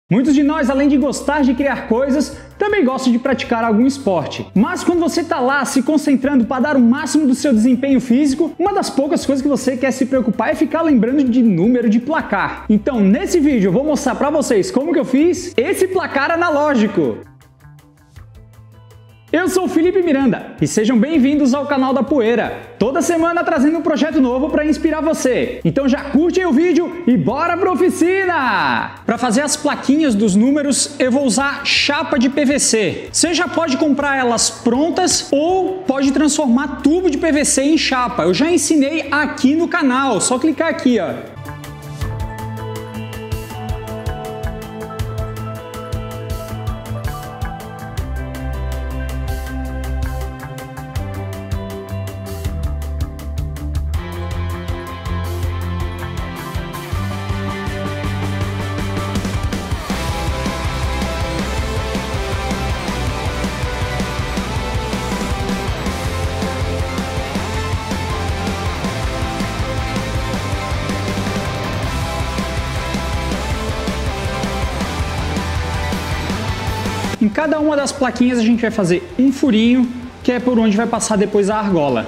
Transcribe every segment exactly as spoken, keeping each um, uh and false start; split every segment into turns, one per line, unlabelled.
Muitos de nós, além de gostar de criar coisas, também gostam de praticar algum esporte. Mas quando você está lá se concentrando para dar o máximo do seu desempenho físico, uma das poucas coisas que você quer se preocupar é ficar lembrando de número de placar. Então, nesse vídeo eu vou mostrar para vocês como que eu fiz esse placar analógico. Eu sou o Felipe Miranda e sejam bem-vindos ao canal da Poeira. Toda semana trazendo um projeto novo para inspirar você. Então já curte aí o vídeo e bora pra oficina! Para fazer as plaquinhas dos números, eu vou usar chapa de P V C. Você já pode comprar elas prontas ou pode transformar tubo de P V C em chapa. Eu já ensinei aqui no canal, só clicar aqui, ó. Em cada uma das plaquinhas a gente vai fazer um furinho, que é por onde vai passar depois a argola.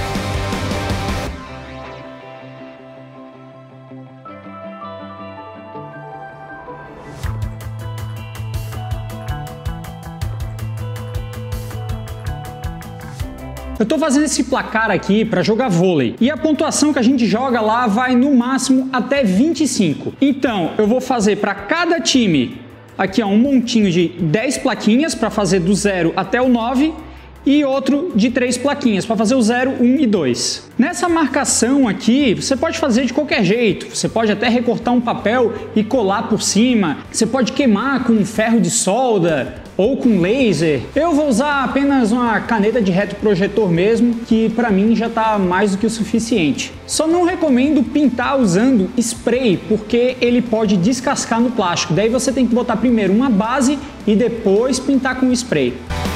Eu estou fazendo esse placar aqui para jogar vôlei e a pontuação que a gente joga lá vai no máximo até vinte e cinco. Então eu vou fazer para cada time aqui ó, um montinho de dez plaquinhas para fazer do zero até o nove e outro de três plaquinhas para fazer o zero, um e dois. Nessa marcação aqui, você pode fazer de qualquer jeito. Você pode até recortar um papel e colar por cima. Você pode queimar com um ferro de solda ou com laser. Eu vou usar apenas uma caneta de retroprojetor mesmo, que para mim já está mais do que o suficiente. Só não recomendo pintar usando spray, porque ele pode descascar no plástico. Daí você tem que botar primeiro uma base e depois pintar com spray.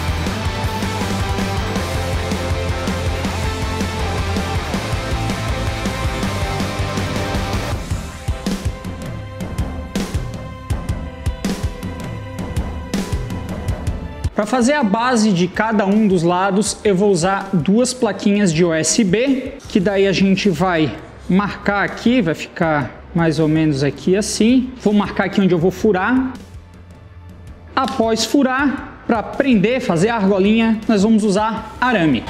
Para fazer a base de cada um dos lados, eu vou usar duas plaquinhas de U S B, que daí a gente vai marcar aqui, vai ficar mais ou menos aqui assim. Vou marcar aqui onde eu vou furar. Após furar, para prender, fazer a argolinha, nós vamos usar arame.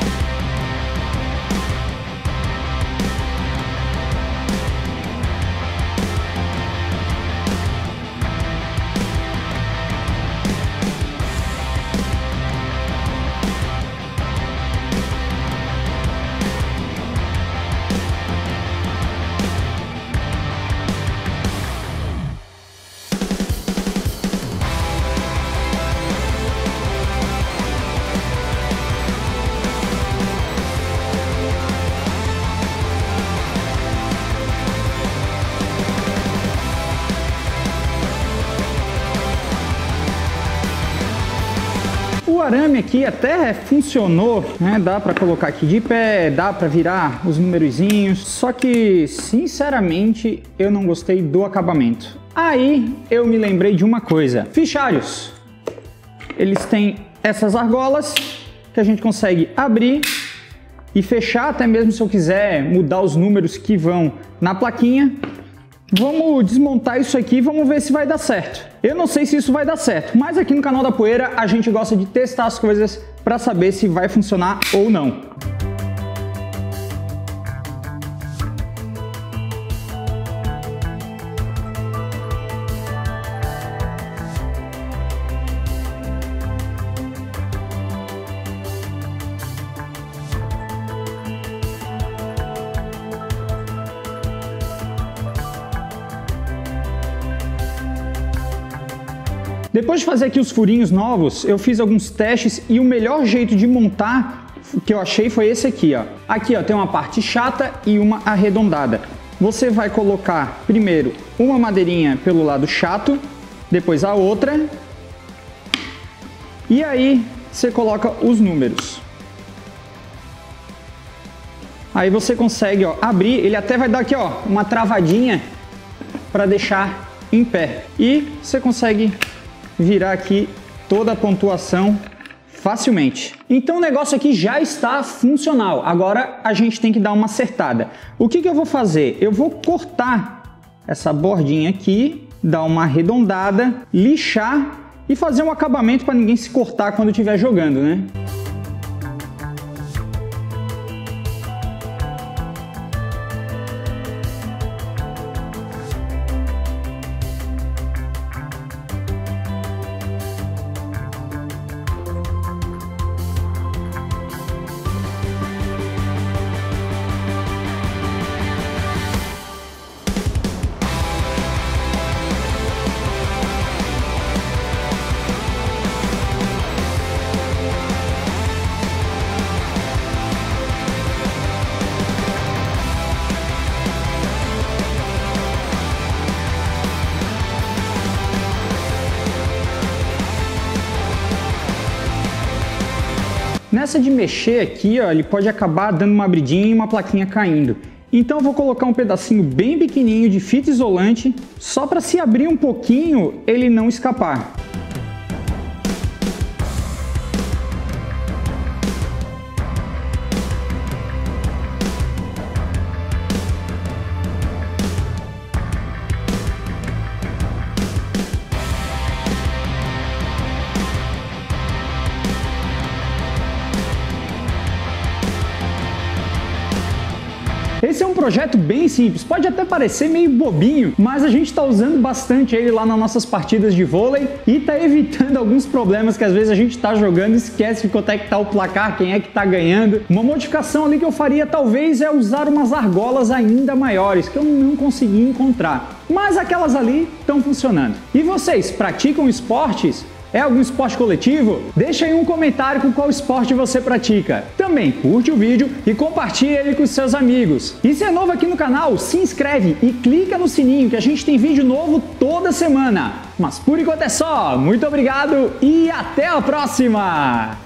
O arame aqui até funcionou, né? Dá para colocar aqui de pé, dá para virar os numerozinhos, só que sinceramente eu não gostei do acabamento. Aí eu me lembrei de uma coisa: fichários. Eles têm essas argolas que a gente consegue abrir e fechar, até mesmo se eu quiser mudar os números que vão na plaquinha. Vamos desmontar isso aqui e vamos ver se vai dar certo. Eu não sei se isso vai dar certo, mas aqui no canal da Poeira a gente gosta de testar as coisas para saber se vai funcionar ou não. Depois de fazer aqui os furinhos novos, eu fiz alguns testes e o melhor jeito de montar que eu achei foi esse aqui, ó. Aqui, ó, tem uma parte chata e uma arredondada. Você vai colocar primeiro uma madeirinha pelo lado chato, depois a outra, e aí você coloca os números. Aí você consegue, ó, abrir, ele até vai dar aqui, ó, uma travadinha para deixar em pé. E você consegue virar aqui toda a pontuação facilmente. Então o negócio aqui já está funcional. Agora a gente tem que dar uma acertada. O que que eu vou fazer? Eu vou cortar essa bordinha aqui, dar uma arredondada, lixar e fazer um acabamento para ninguém se cortar quando estiver jogando, né? Nessa de mexer aqui, ó, ele pode acabar dando uma abridinha e uma plaquinha caindo. Então eu vou colocar um pedacinho bem pequenininho de fita isolante, só para se abrir um pouquinho, ele não escapar. Esse é um projeto bem simples, pode até parecer meio bobinho, mas a gente está usando bastante ele lá nas nossas partidas de vôlei e está evitando alguns problemas que às vezes a gente está jogando e esquece de quanto é que está o placar, quem é que está ganhando. Uma modificação ali que eu faria talvez é usar umas argolas ainda maiores, que eu não consegui encontrar, mas aquelas ali estão funcionando. E vocês, praticam esportes? É algum esporte coletivo? Deixa aí um comentário com qual esporte você pratica. Também curte o vídeo e compartilha ele com seus amigos. E se é novo aqui no canal, se inscreve e clica no sininho que a gente tem vídeo novo toda semana. Mas por enquanto é só. Muito obrigado e até a próxima!